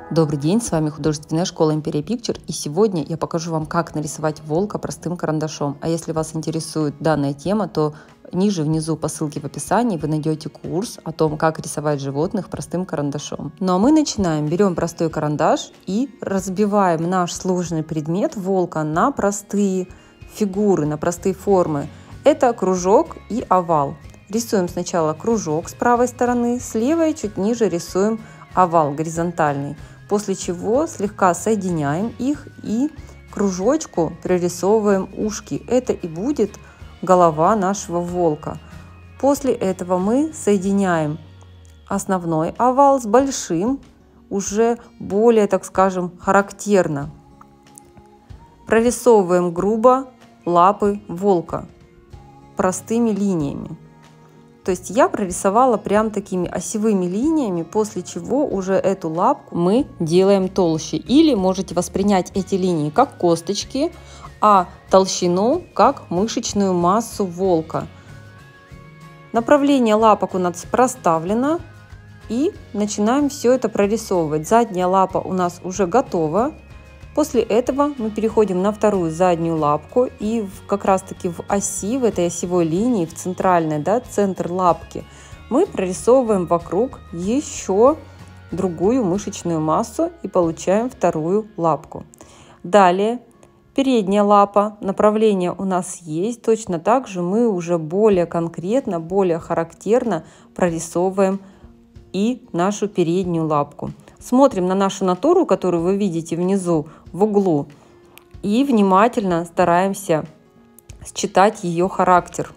Добрый день, с вами художественная школа Imperia Picture, и сегодня я покажу вам, как нарисовать волка простым карандашом. А если вас интересует данная тема, то внизу по ссылке в описании вы найдете курс о том, как рисовать животных простым карандашом. Ну а мы начинаем. Берем простой карандаш и разбиваем наш сложный предмет волка на простые фигуры, на простые формы. Это кружок и овал. Рисуем сначала кружок с правой стороны, с левой чуть ниже рисуем овал горизонтальный. После чего слегка соединяем их и кружочку прорисовываем ушки. Это и будет голова нашего волка. После этого мы соединяем основной овал с большим, уже более, так скажем, характерно. Прорисовываем грубо лапы волка простыми линиями. То есть я прорисовала прям такими осевыми линиями, после чего уже эту лапку мы делаем толще. Или можете воспринять эти линии как косточки, а толщину как мышечную массу волка. Направление лапок у нас проставлено, и начинаем все это прорисовывать. Задняя лапа у нас уже готова. После этого мы переходим на вторую заднюю лапку, и как раз таки в оси, в этой осевой линии, в центральной, центр лапки, мы прорисовываем вокруг еще другую мышечную массу и получаем вторую лапку. Далее передняя лапа, направление у нас есть, точно так же мы уже более конкретно, более характерно прорисовываем и нашу переднюю лапку. Смотрим на нашу натуру, которую вы видите внизу в углу, и внимательно стараемся считать ее характер.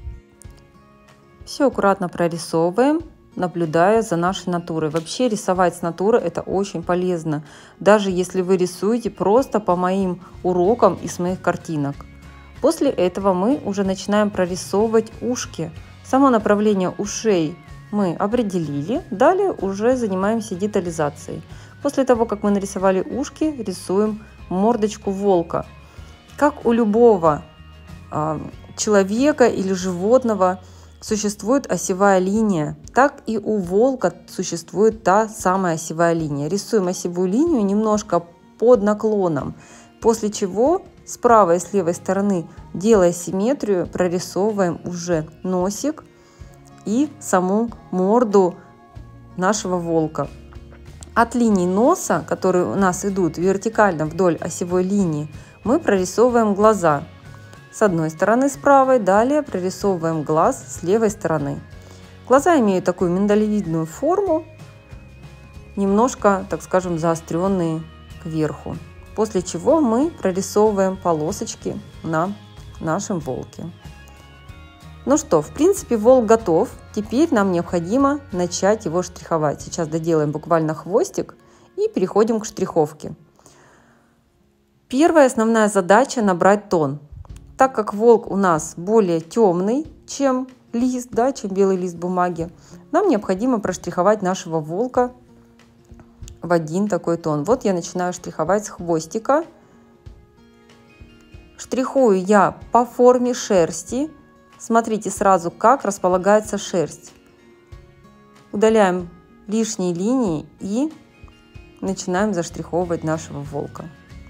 Все аккуратно прорисовываем, наблюдая за нашей натурой. Вообще рисовать с натуры — это очень полезно, даже если вы рисуете просто по моим урокам и с моих картинок. После этого мы уже начинаем прорисовывать ушки. Само направление ушей мы определили, далее уже занимаемся детализацией. После того, как мы нарисовали ушки, рисуем мордочку волка. Как у любого человека или животного существует осевая линия, так и у волка существует та самая осевая линия. Рисуем осевую линию немножко под наклоном, после чего с правой и с левой стороны, делая симметрию, прорисовываем уже носик и саму морду нашего волка. От линий носа, которые у нас идут вертикально вдоль осевой линии, мы прорисовываем глаза с одной стороны, с правой, далее прорисовываем глаз с левой стороны. Глаза имеют такую миндалевидную форму, немножко, так скажем, заостренные кверху. После чего мы прорисовываем полосочки на нашем волке. Ну что, в принципе, волк готов. Теперь нам необходимо начать его штриховать. Сейчас доделаем буквально хвостик и переходим к штриховке. Первая основная задача — набрать тон. Так как волк у нас более темный, чем лист, чем белый лист бумаги, нам необходимо проштриховать нашего волка в один такой тон. Вот я начинаю штриховать с хвостика. Штрихую я по форме шерсти. Смотрите сразу, как располагается шерсть. Удаляем лишние линии и начинаем заштриховывать нашего волка.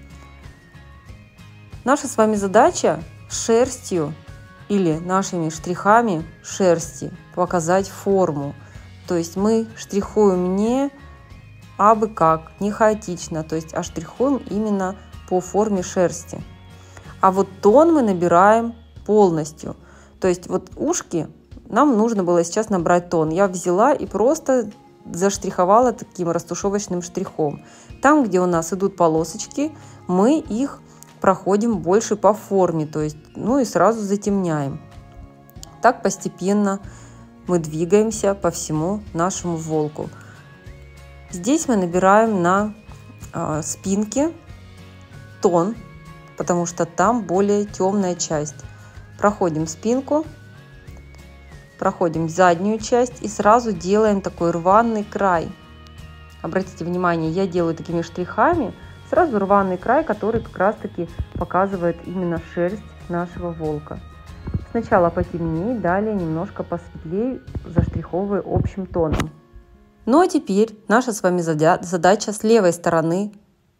Наша с вами задача шерстью или нашими штрихами шерсти показать форму. То есть мы штрихуем не абы как, не хаотично, то есть штрихуем именно по форме шерсти. А вот тон мы набираем полностью. То есть вот ушки нам нужно было сейчас набрать тон. Я взяла и просто заштриховала таким растушевочным штрихом. Там, где у нас идут полосочки, мы их проходим больше по форме, то есть, и сразу затемняем. Так постепенно мы двигаемся по всему нашему волку. Здесь мы набираем на спинке тон, потому что там более темная часть. Проходим спинку, проходим заднюю часть и сразу делаем такой рваный край. Обратите внимание, я делаю такими штрихами сразу рваный край, который как раз таки показывает именно шерсть нашего волка. Сначала потемнее, далее немножко посветлее, заштриховывая общим тоном. Ну а теперь наша с вами задача с левой стороны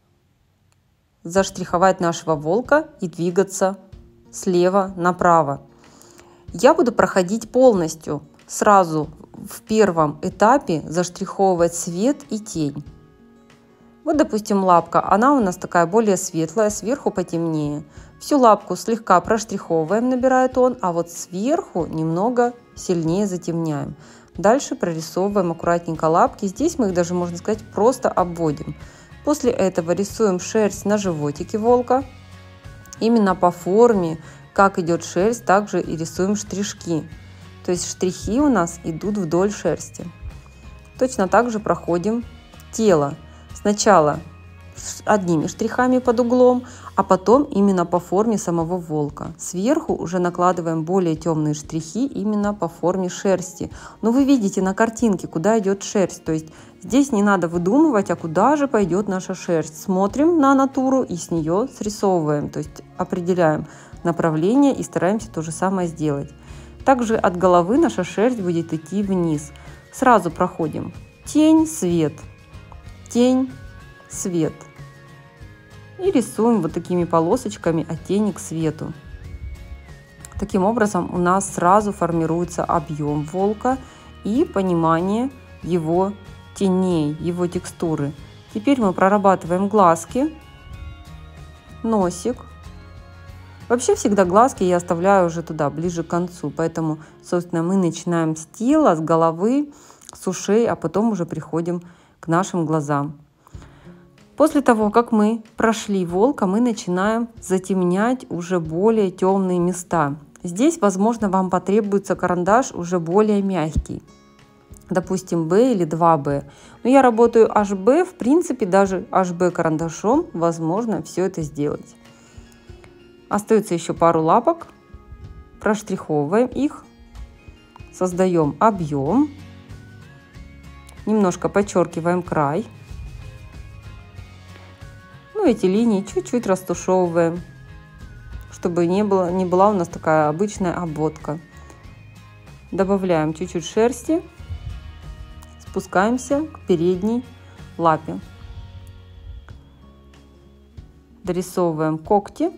заштриховать нашего волка и двигаться слева направо. Я буду проходить полностью, сразу в первом этапе заштриховывать свет и тень. Вот, допустим, лапка, она у нас такая более светлая, сверху потемнее. Всю лапку слегка проштриховываем, набирая тон, а вот сверху немного сильнее затемняем. Дальше прорисовываем аккуратненько лапки. Здесь мы их даже, можно сказать, просто обводим. После этого рисуем шерсть на животике волка. Именно по форме, как идет шерсть, также и рисуем штришки. То есть штрихи у нас идут вдоль шерсти. Точно так же проходим тело. Сначала одними штрихами под углом, а потом именно по форме самого волка. Сверху уже накладываем более темные штрихи именно по форме шерсти. Но вы видите на картинке, куда идет шерсть. То есть здесь не надо выдумывать, а куда же пойдет наша шерсть. Смотрим на натуру и с нее срисовываем. То есть определяем направление и стараемся то же самое сделать. Также от головы наша шерсть будет идти вниз. Сразу проходим тень, свет, тень, свет. И рисуем вот такими полосочками от тени к свету. Таким образом у нас сразу формируется объем волка и понимание его теней, его текстуры. Теперь мы прорабатываем глазки, носик. Вообще всегда глазки я оставляю уже туда, ближе к концу. Поэтому, собственно, мы начинаем с тела, с головы, с ушей, а потом уже приходим к нашим глазам. После того, как мы прошли волка, мы начинаем затемнять уже более темные места. Здесь, возможно, вам потребуется карандаш уже более мягкий. Допустим, B или 2B. Но я работаю HB, в принципе, даже HB карандашом возможно все это сделать. Остается еще пару лапок. Проштриховываем их. Создаем объем. Немножко подчеркиваем край. Ну, эти линии чуть-чуть растушевываем, чтобы не была у нас такая обычная обводка. Добавляем чуть-чуть шерсти, спускаемся к передней лапе. Дорисовываем когти.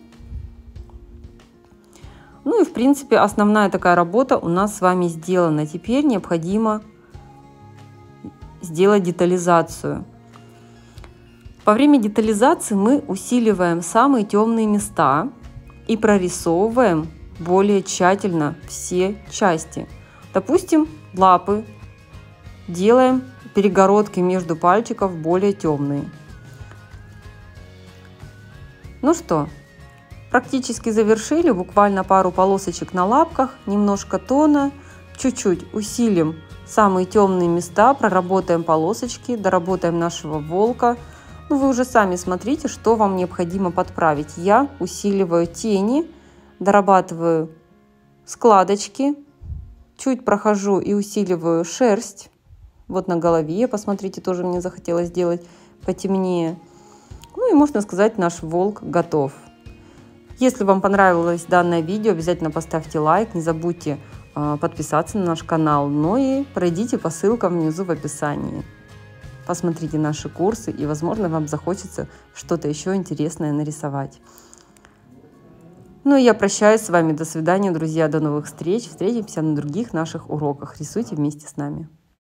Ну и в принципе основная такая работа у нас с вами сделана. Теперь необходимо сделать детализацию. Во время детализации мы усиливаем самые темные места и прорисовываем более тщательно все части. Допустим, лапы. Делаем перегородки между пальчиков более темные. Ну что, практически завершили. Буквально пару полосочек на лапках, немножко тона. Чуть-чуть усилим самые темные места, проработаем полосочки, доработаем нашего волка. Ну, вы уже сами смотрите, что вам необходимо подправить. Я усиливаю тени, дорабатываю складочки, чуть прохожу и усиливаю шерсть. Вот на голове, посмотрите, тоже мне захотелось сделать потемнее. Ну и можно сказать, наш волк готов. Если вам понравилось данное видео, обязательно поставьте лайк, не забудьте подписаться на наш канал, ну и пройдите по ссылкам внизу в описании. Посмотрите наши курсы, и, возможно, вам захочется что-то еще интересное нарисовать. Ну и я прощаюсь с вами. До свидания, друзья. До новых встреч. Встретимся на других наших уроках. Рисуйте вместе с нами.